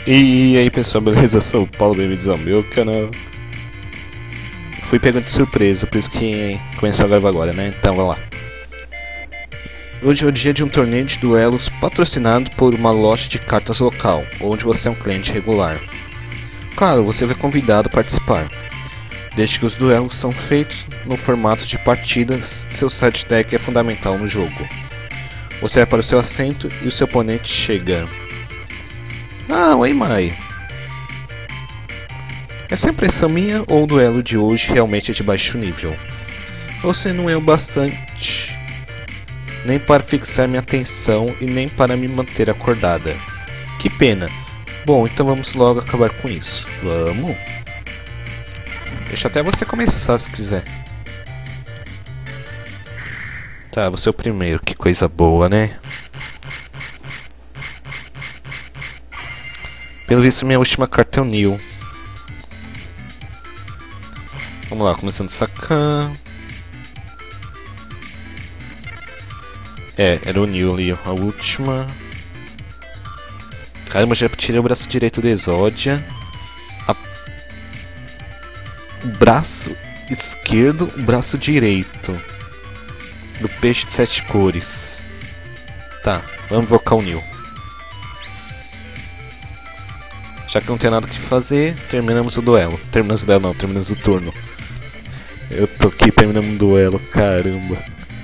E aí pessoal, beleza? Eu sou o Paulo, bem-vindos ao meu canal. Fui pego de surpresa, por isso que começou a gravar agora, né? Então vamos lá. Hoje é o dia de um torneio de duelos patrocinado por uma loja de cartas local, onde você é um cliente regular. Claro, você foi convidado a participar, desde que os duelos são feitos no formato de partidas. Seu side deck é fundamental no jogo. Você vai para o seu assento e o seu oponente chega. Ah, oi Mai. Essa é impressão minha ou o duelo de hoje realmente é de baixo nível? Você não é o bastante nem para fixar minha atenção e nem para me manter acordada. Que pena. Bom, então vamos logo acabar com isso. Vamos? Deixa até você começar se quiser. Tá, você é o primeiro, que coisa boa, né? Pelo visto, minha última carta é o Neil. Vamos lá, começando a sacar. Era o Neil ali, a última. Caramba, já tirei o braço direito do Exódia. O braço esquerdo, o braço direito do peixe de 7 cores. Tá, vamos invocar o Neil. Já que não tem nada o que fazer, terminamos o duelo. Terminamos o duelo não, terminamos o turno. Eu tô aqui terminando um duelo, caramba.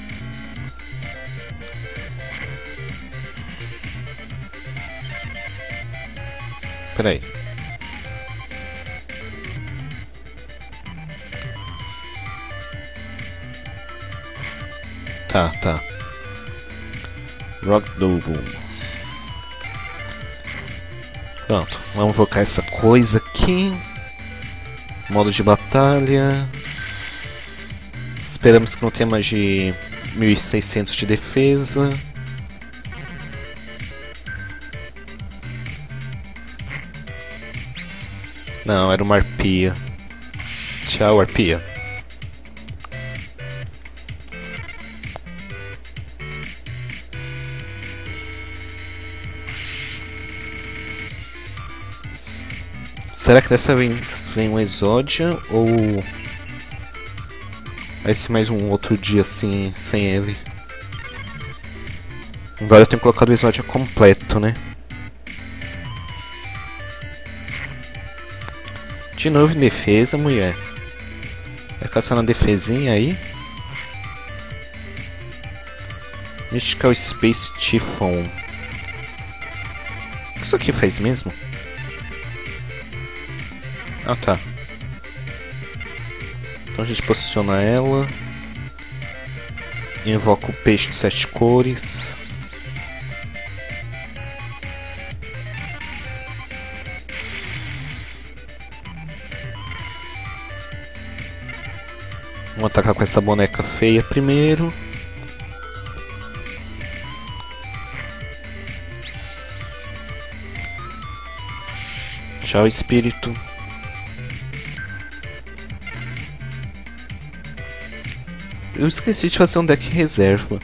Pera aí. Tá. Rock Double. Pronto, vamos invocar essa coisa aqui. Modo de batalha. Esperamos que não tenha mais de 1600 de defesa. Não, era uma arpia. Tchau, arpia. Será que dessa vez vem um Exódia ou vai ser mais um outro dia assim, sem ele? Agora eu tenho colocado o Exódia completo, né? De novo em defesa, mulher. Vai caçar na defesinha aí. Mystical Space Typhon. O que isso aqui faz mesmo? Ah, tá. Então a gente posiciona ela. Invoca o peixe de 7 cores. Vamos atacar com essa boneca feia primeiro. Tchau, espírito. Eu esqueci de fazer um deck reserva.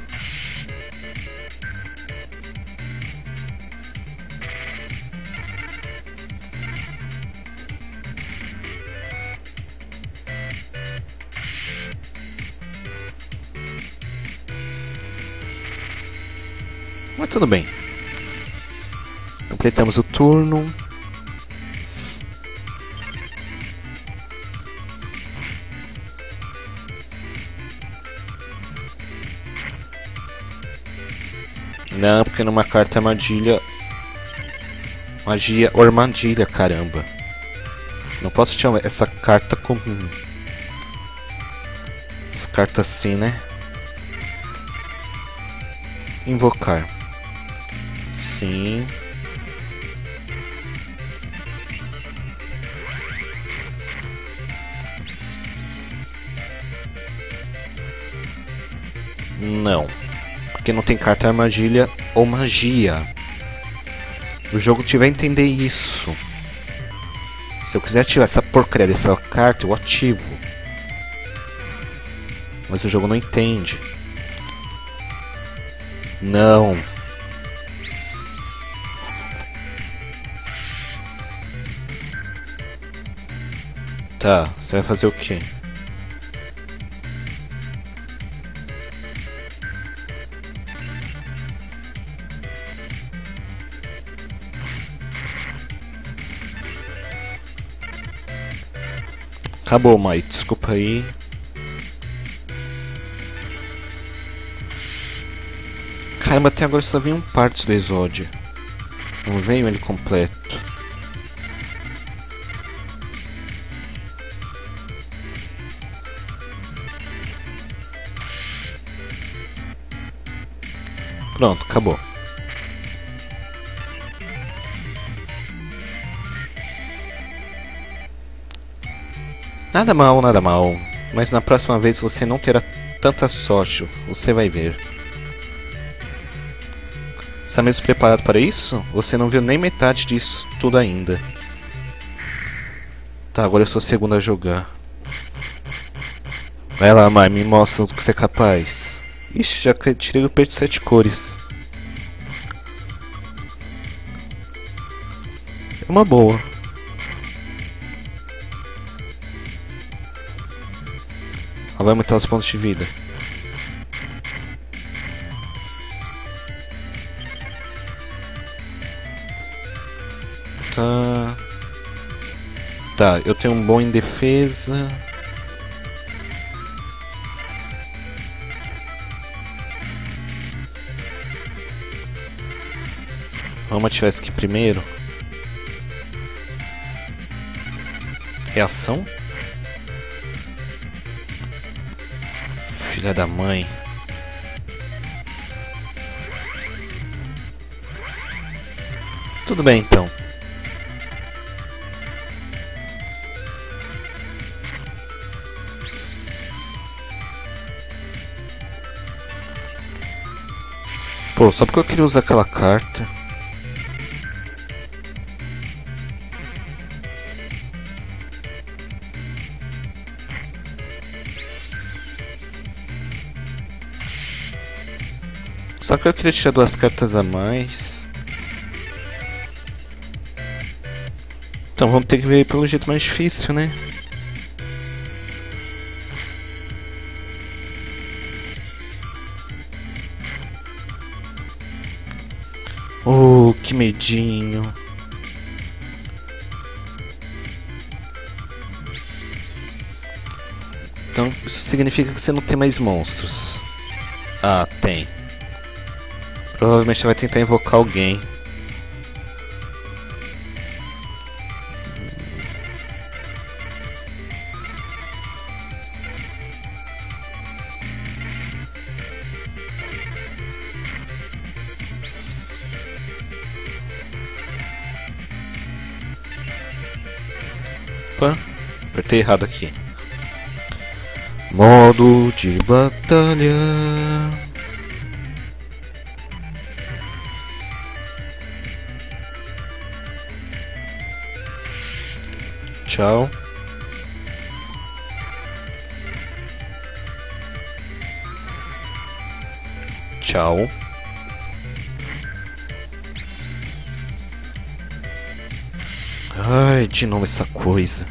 Mas tudo bem. Completamos o turno. Não, porque numa carta armadilha. Magia ou armadilha, caramba. Não posso tirar essa carta com. Essa carta assim, né? Invocar. Sim. Não. Porque não tem carta armadilha ou magia. O jogo tiver a entender isso. Se eu quiser ativar essa porcaria dessa carta, eu ativo. Mas o jogo não entende. Não. Tá, você vai fazer o quê? Acabou, Mike. Desculpa aí. Caramba, até agora só vem um partes do Exódio. Não veio ele completo. Pronto, acabou. Nada mal, nada mal. Mas na próxima vez você não terá tanta sorte. Você vai ver. Está mesmo preparado para isso? Você não viu nem metade disso tudo ainda. Tá, agora eu sou o segundo a jogar. Vai lá, Mai, me mostra o que você é capaz. Ixi, já tirei o peito de 7 cores. É uma boa. Ela vai aumentar os pontos de vida. Tá. Tá, eu tenho um bom em defesa. Vamos ativar isso aqui primeiro. Reação? Filha da mãe. Tudo bem então. Pô, só porque eu queria usar aquela carta. Só que eu queria tirar 2 cartas a mais. Então vamos ter que ver pelo jeito mais difícil, né? Oh, que medinho. Então isso significa que você não tem mais monstros. Ah, tem. Provavelmente você vai tentar invocar alguém. Opa, apertei errado aqui. Modo de batalha. Tchau. Tchau. Ai, de novo essa coisa.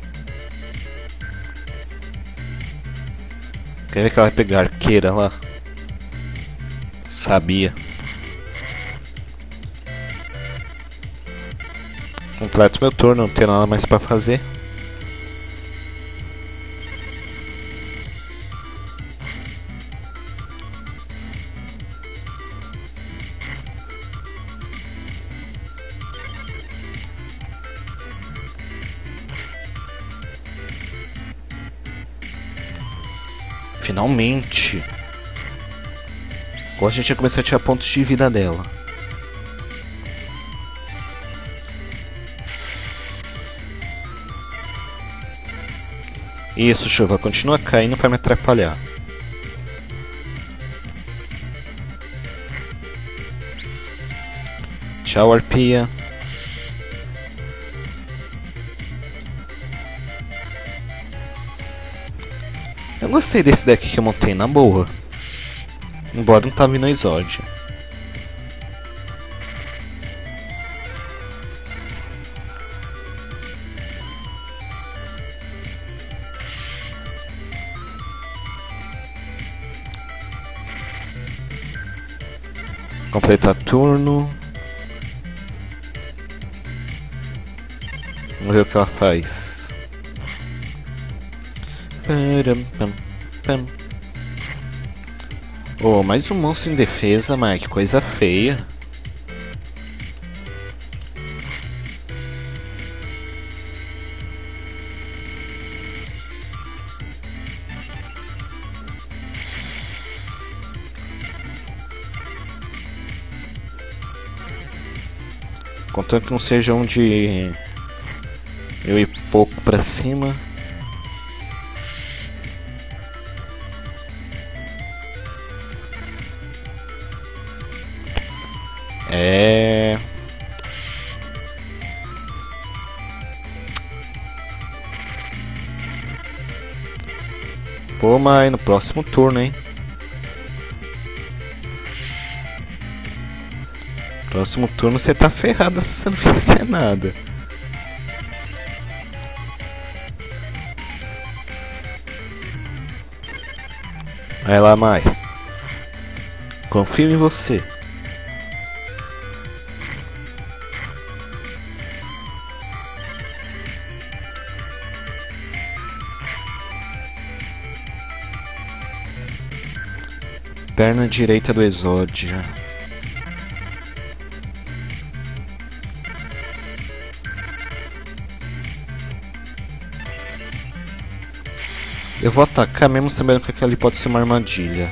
Quer ver que ela vai pegar arqueira lá? Sabia. Completo meu turno, não tem nada mais pra fazer. Finalmente. Agora a gente vai começar a tirar pontos de vida dela. Isso, chuva, continua caindo para me atrapalhar. Tchau, arpia. Eu gostei desse deck que eu montei, na boa. Embora não tava vindo Exódio. Completar turno. Vamos ver o que ela faz. Oh, mais um monstro em defesa, mas que coisa feia. Contanto que não seja um de eu ir pouco pra cima. Pô, mas no próximo turno, hein? Próximo turno você tá ferrado se você não fizer nada. Vai lá, Mai. Confio em você. Perna direita do Exódia. Eu vou atacar mesmo sabendo que aquilo ali pode ser uma armadilha.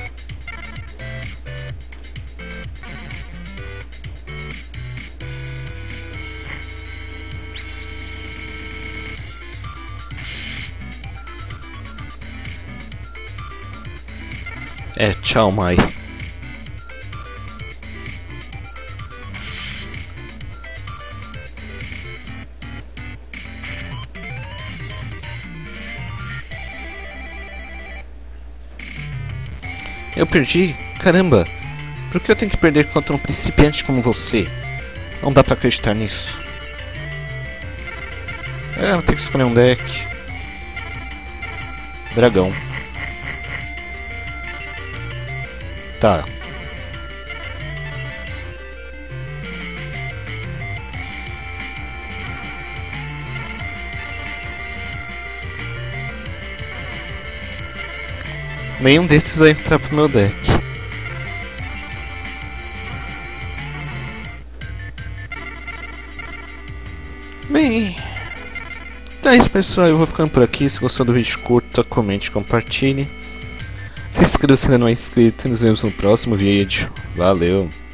Tchau, Mai. Eu perdi? Caramba! Por que eu tenho que perder contra um principiante como você? Não dá pra acreditar nisso. Eu tenho que escolher um deck. Dragão. Tá. Nenhum desses vai entrar pro meu deck. Bem, então é isso, pessoal. Eu vou ficando por aqui. Se gostou do vídeo, curta, comente, compartilhe. Se inscreva se ainda não é inscrito e nos vemos no próximo vídeo. Valeu!